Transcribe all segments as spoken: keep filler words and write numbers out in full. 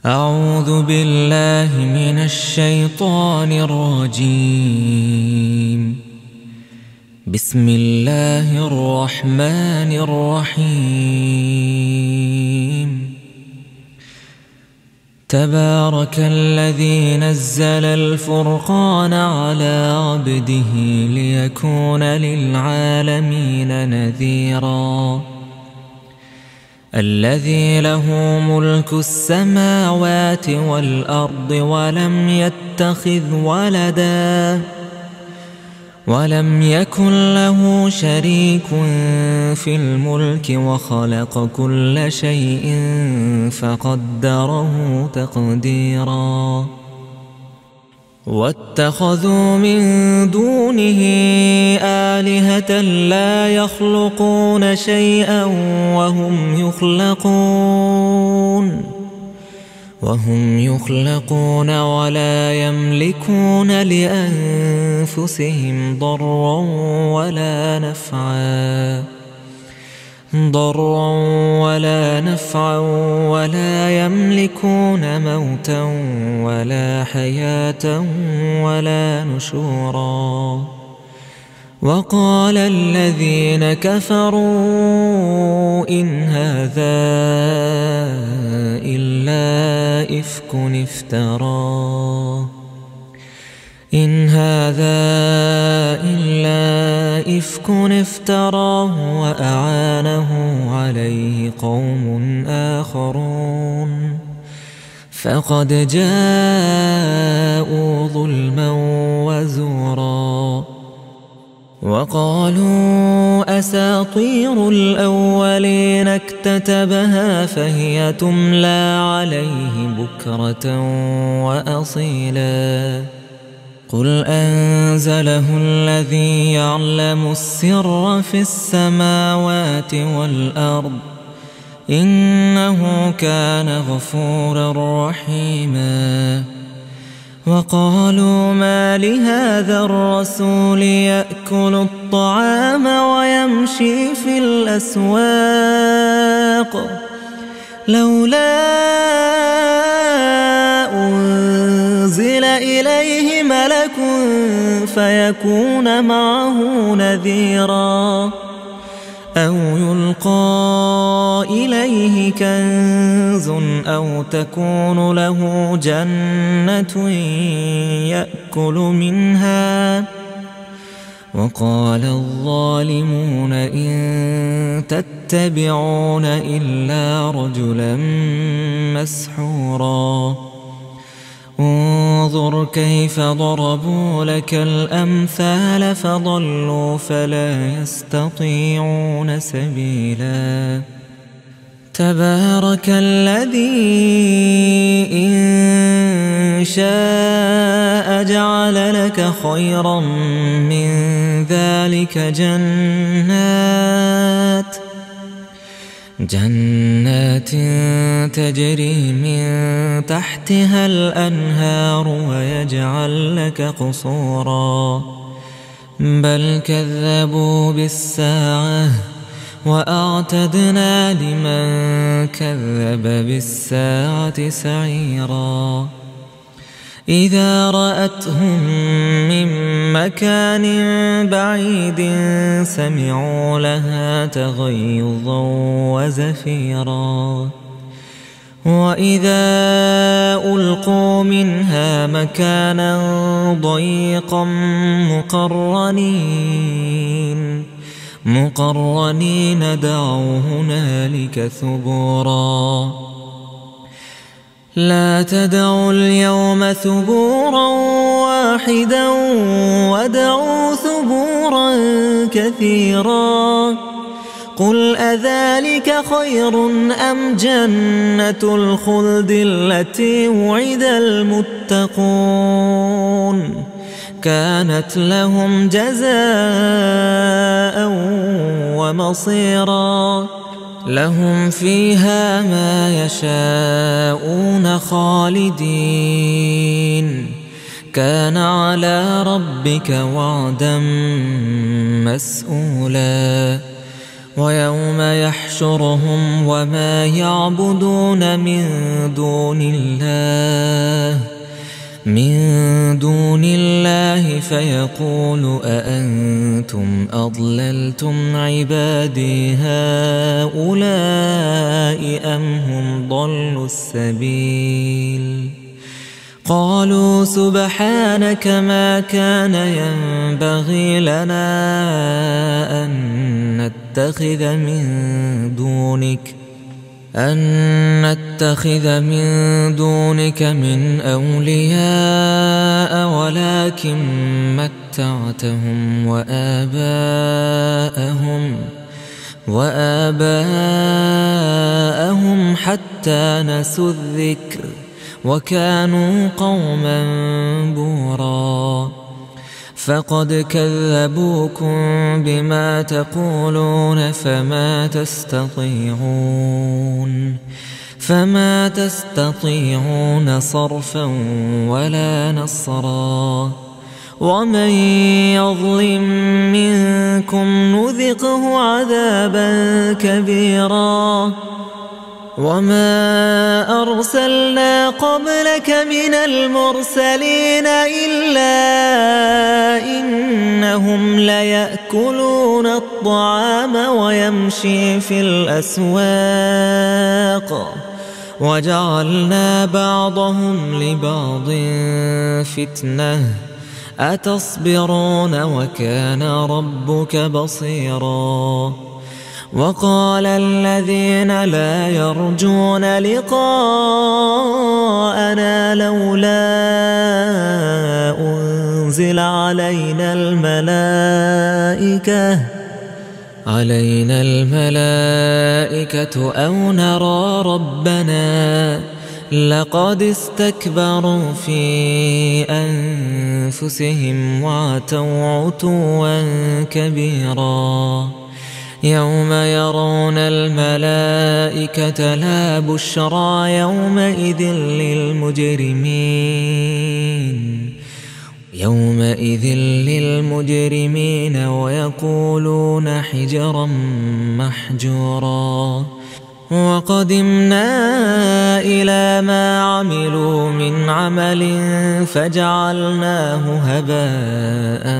أعوذ بالله من الشيطان الرجيم. بسم الله الرحمن الرحيم. تبارك الذي نزل الفرقان على عبده ليكون للعالمين نذيرا. الذي له ملك السماوات والأرض ولم يتخذ ولدا ولم يكن له شريك في الملك وخلق كل شيء فقدره تقديرا. واتخذوا من دونه آلهة لا يخلقون شيئا وهم يخلقون وهم يخلقون ولا يملكون لأنفسهم ضرا ولا نفعا ضرا ولا نفعا ولا يملكون موتا ولا حياة ولا نشورا. وقال الذين كفروا إن هذا إلا إفك افتراه إن هذا إلا إفك افتراه وأعانه عليه قوم آخرون فقد جاءوا ظلما وزورا. وقالوا أساطير الأولين اكتتبها فهي تملى عليه بكرة وأصيلا. قل أنزله الذي يعلم السر في السماوات والأرض إنه كان غفورا رحيما. وقالوا ما لهذا الرسول يأكل الطعام ويمشي في الأسواق لولا أنزل إليه ملك فيكون معه نذيرا أو يلقى إليه كنز أو تكون له جنة يأكل منها. وقال الظالمون إن تتبعون إلا رجلا مسحورا. انظر كيف ضربوا لك الأمثال فضلوا فلا يستطيعون سبيلا. تبارك الذي إن شاء جعل لك خيرا من ذلك جنات جنات تجري من تحتها الأنهار ويجعل لك قصورا بل كذبوا بالساعة وأعتدنا لمن كذب بالساعة سعيرا. إذا رأتهم من مكان بعيد سمعوا لها تغيظا وزفيرا. وإذا ألقوا منها مكانا ضيقا مقرنين مقرنين دعوا هنالك ثبورا. لا تدعوا اليوم ثبورا واحدا وادعوا ثبورا كثيرا. قل أذلك خير أم جنة الخلد التي وعد المتقون كانت لهم جزاء ومصيرا. لهم فيها ما يشاءون خالدين كان على ربك وعدا مسئولا. ويوم يحشرهم وما يعبدون من دون الله من دون الله فيقول أأنتم أضللتم عبادي هؤلاء أم هم ضلوا السبيل قالوا سبحانك ما كان ينبغي لنا أن نتخذ من دونك أن نتخذ من دونك من أولياء ولكن متعتهم وآباءهم وآباءهم حتى نسوا الذكر وكانوا قوما بورا فقد كذبوكم بما تقولون فما تستطيعون فما تستطيعون صرفا ولا نصرا ومن يظلم منكم نذقه عذابا كبيرا وما أرسلنا قبلك من المرسلين إلا إنهم ليأكلون الطعام ويمشي في الأسواق وجعلنا بعضهم لبعض فتنة أتصبرون وكان ربك بصيرا وقال الذين لا يرجون لقاءنا لولا أنزل علينا الملائكة علينا الملائكة أو نرى ربنا لقد استكبروا في أنفسهم وعتوا عتوا كبيرا يوم يرون الملائكة لا بشرى يومئذ للمجرمين يومئذ للمجرمين ويقولون حجرا محجورا وقدمنا إلى ما عملوا من عمل فجعلناه هباء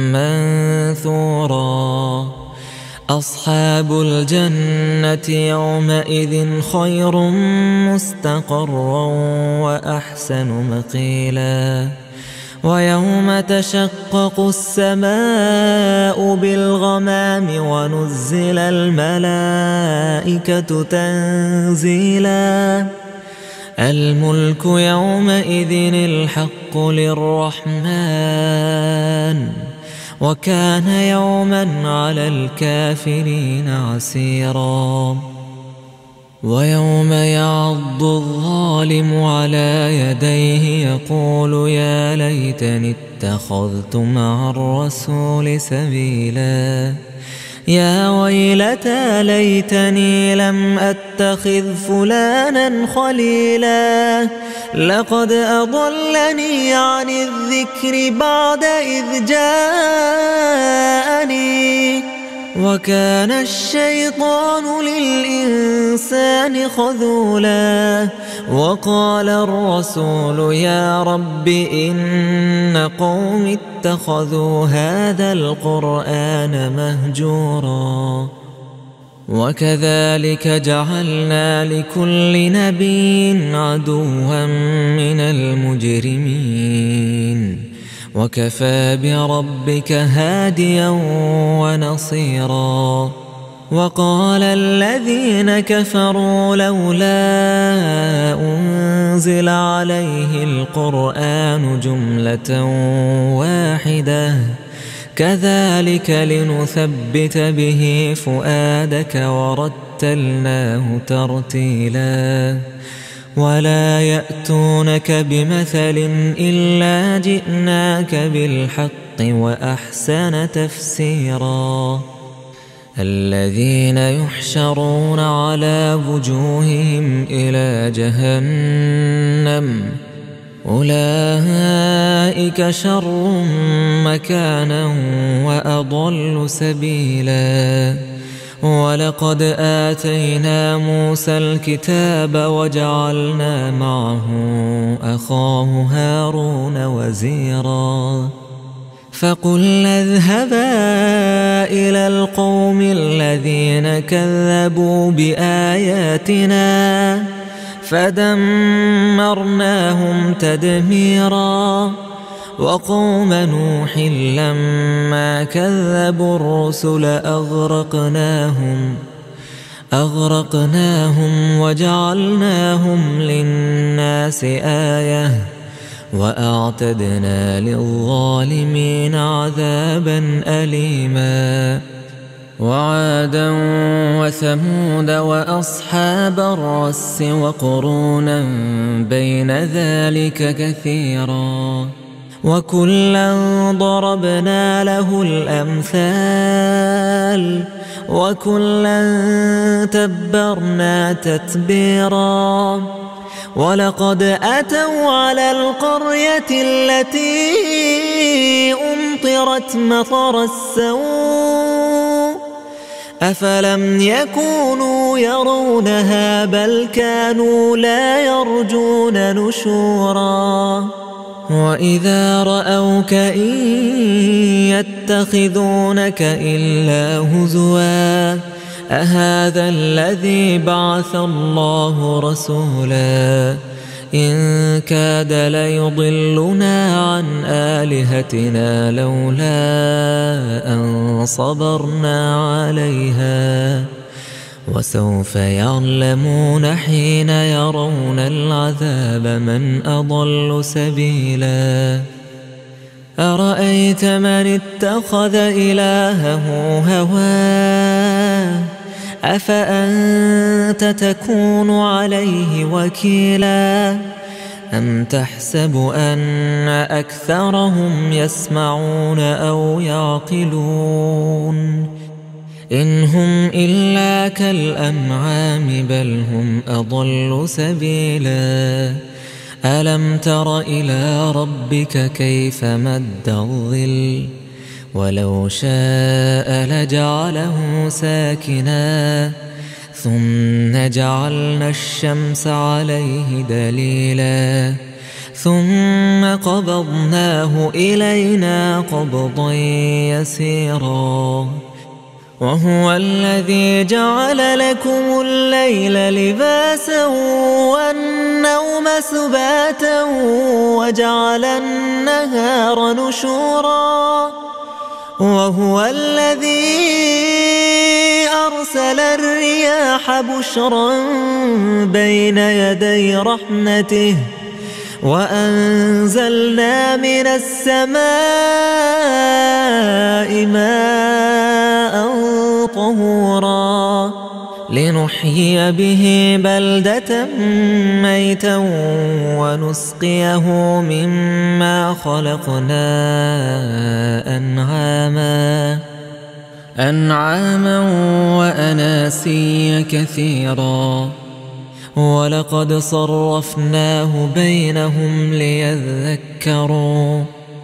منثورا أصحاب الجنة يومئذ خير مستقرا وأحسن مقيلا ويوم تشقق السماء بالغمام ونزل الملائكة تنزيلا الملك يومئذ الحق للرحمن وكان يوما على الكافرين عسيرا ويوم يعض الظالم على يديه يقول يا ليتني اتخذت مع الرسول سبيلا يا ويلتى ليتني لم أتخذ فلانا خليلا لقد أضلني عن الذكر بعد إذ جاءني وكان الشيطان للإنسان خذولا وقال الرسول يا رب إن قوم اتخذوا هذا القرآن مهجورا وكذلك جعلنا لكل نبي عدوا من المجرمين وكفى بربك هاديا ونصيرا وقال الذين كفروا لولا أنزل عليه القرآن جملة واحدة كذلك لنثبت به فؤادك ورتلناه ترتيلا ولا يأتونك بمثل إلا جئناك بالحق وأحسن تفسيرا الذين يحشرون على وجوههم إلى جهنم أولئك شر مكانا وأضل سبيلا ولقد آتينا موسى الكتاب وجعلنا معه أخاه هارون وزيرا فقلنا اذهبا إلى القوم الذين كذبوا بآياتنا فدمرناهم تدميرا وقوم نوح لما كذبوا الرسل أغرقناهم أغرقناهم وجعلناهم للناس آية وأعتدنا للظالمين عذابا أليما وعادا وثمود وأصحاب الرس وقرونا بين ذلك كثيرا وكلا ضربنا له الأمثال وكلا تبرنا تتبيرا ولقد أتوا على القرية التي أمطرت مطر السوء أفلم يكونوا يرونها بل كانوا لا يرجون نشورا وإذا رأوك إن يتخذونك إلا هزوا أهذا الذي بعث الله رسولا إن كاد ليضلنا عن آلهتنا لولا أن صبرنا عليها وسوف يعلمون حين يرون العذاب من أضل سبيلا أرأيت من اتخذ إلهه هواه أفأنت تكون عليه وكيلا أم تحسب أن أكثرهم يسمعون أو يعقلون إن هم إلا كالأنعام بل هم أضل سبيلا ألم تر إلى ربك كيف مد الظل ولو شاء لجعله ساكنا ثم جعلنا الشمس عليه دليلا ثم قبضناه إلينا قبضا يسيرا وهو الذي جعل لكم الليل لباسا والنوم سباتا وجعل النهار نشورا وهو الذي أرسل الرياح بشرا بين يدي رحمته وأنزلنا من السماء ماء طهورا لنحيي به بلدة ميتا ونسقيه مما خلقنا أنعاما أنعاما وأناسيا كثيرا ولقد صرفناه بينهم ليذكروا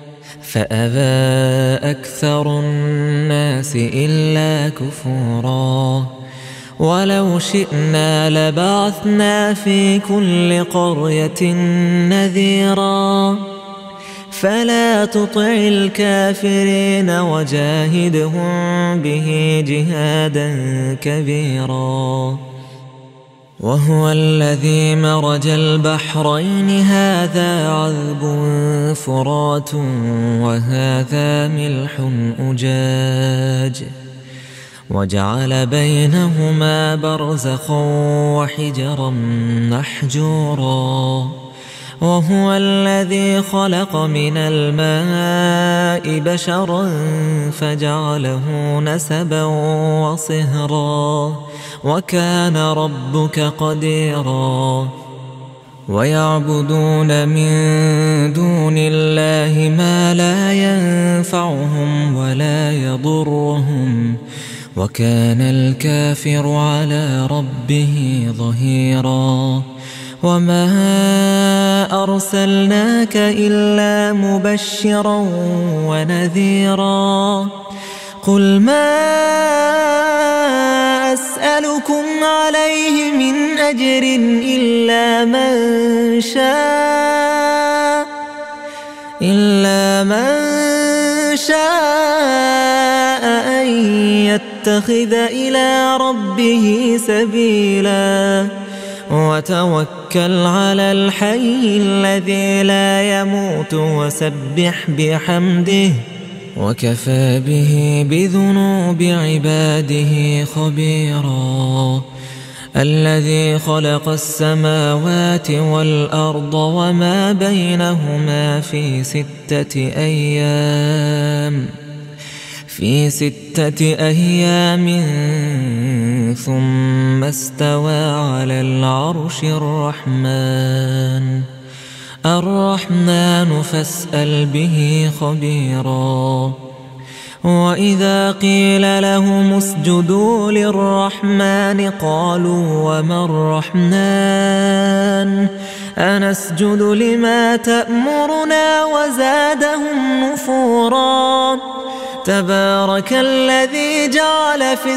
فأبى أكثر الناس إلا كفورا ولو شئنا لبعثنا في كل قرية نذيرا فلا تطع الكافرين وجاهدهم به جهادا كبيرا وهو الذي مرج البحرين هذا عذب فرات وهذا ملح أجاج وجعل بينهما برزخا وحجرا محجورا وهو الذي خلق من الماء بشرا فجعله نسبا وصهرا وكان ربك قديرا ويعبدون من دون الله ما لا ينفعهم ولا يضرهم وكان الكافر على ربه ظهيرا وما أرسلناك إلا مبشرا ونذيرا قل ما أسألكم عليه من أجر إلا من شاء إلا من شاء أن يتخذ إلى ربه سبيلا وتوكل على الحي الذي لا يموت وسبح بحمده وكفى به بذنوب عباده خبيرا الذي خلق السماوات والأرض وما بينهما في ستة أيام في ستة أيام ثم استوى على العرش الرحمن الرحمن فاسأل به خبيرا وإذا قيل لهم اسجدوا للرحمن قالوا وما الرحمن أنسجد لما تأمرنا وزادهم نفورا تبارك الذي جعل في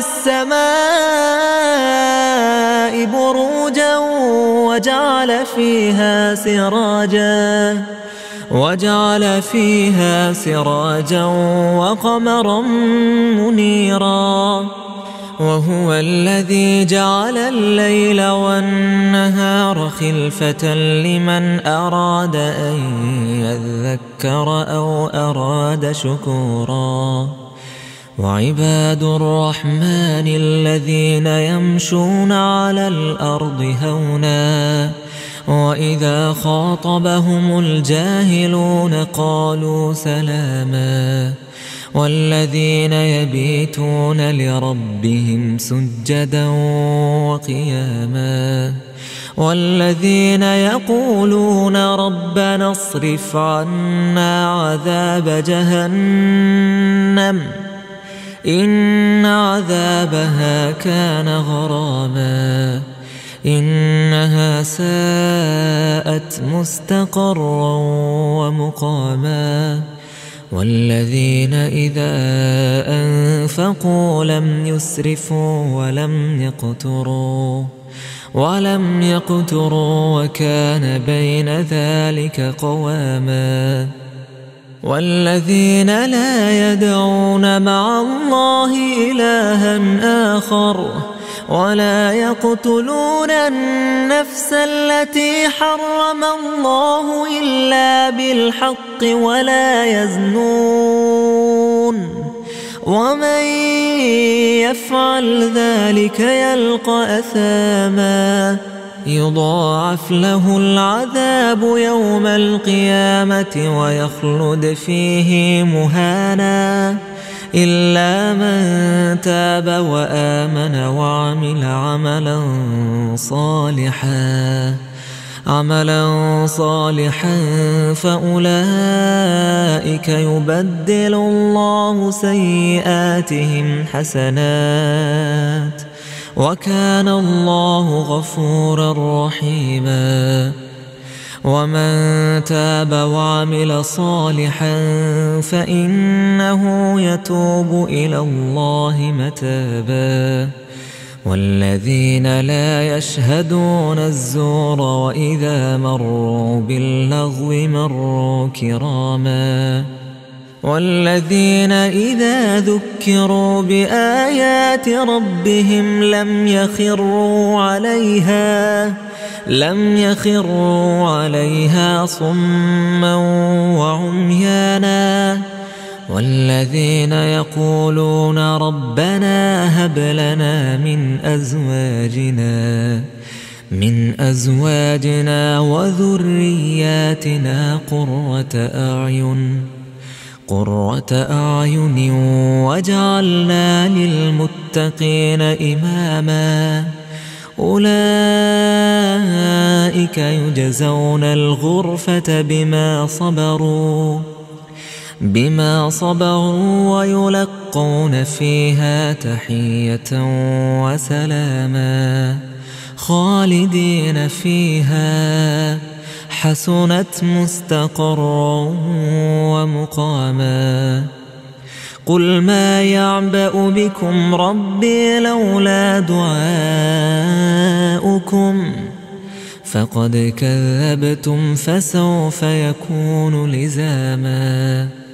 السماء بروجا وجعل فيها سراجا وجعل فيها سراجا وقمرا منيرا وهو الذي جعل الليل والنهار خلفة لمن أراد أن يذكر أو أراد شكورا وعباد الرحمن الذين يمشون على الأرض هونا وإذا خاطبهم الجاهلون قالوا سلاما والذين يبيتون لربهم سجدا وقياما والذين يقولون ربنا اصرف عنا عذاب جهنم إن عذابها كان غراما إنها ساءت مستقرا ومقاما والذين إذا أنفقوا لم يسرفوا ولم يقتروا ولم يقتروا وكان بين ذلك قواما والذين لا يدعون مع الله إلها آخر ولا يقتلون النفس التي حرم الله إلا بالحق ولا يزنون ومن يفعل ذلك يلقى أثاما يضاعف له العذاب يوم القيامة ويخلد فيه مهانا إلا من تاب وآمن وعمل عملا صالحا عملا صالحا فأولئك يبدل الله سيئاتهم حسنات وكان الله غفورا رحيما ومن تاب وعمل صالحا فإنه يتوب إلى الله متابا والذين لا يشهدون الزور وإذا مروا باللغو مروا كراما والذين إذا ذكروا بآيات ربهم لم يخروا عليها لم يخروا عليها صما وعميانا والذين يقولون ربنا هب لنا من أزواجنا من أزواجنا وذرياتنا قرة أعين قرة أعين واجعلنا للمتقين إماما أولئك يجزون الغرفة بما صبروا بما صبروا ويلقون فيها تحية وسلاما خالدين فيها حسنت مستقرا ومقاما قل ما يعبأ بكم ربي لولا دعاؤكم فقد كذبتم فسوف يكون لزاما.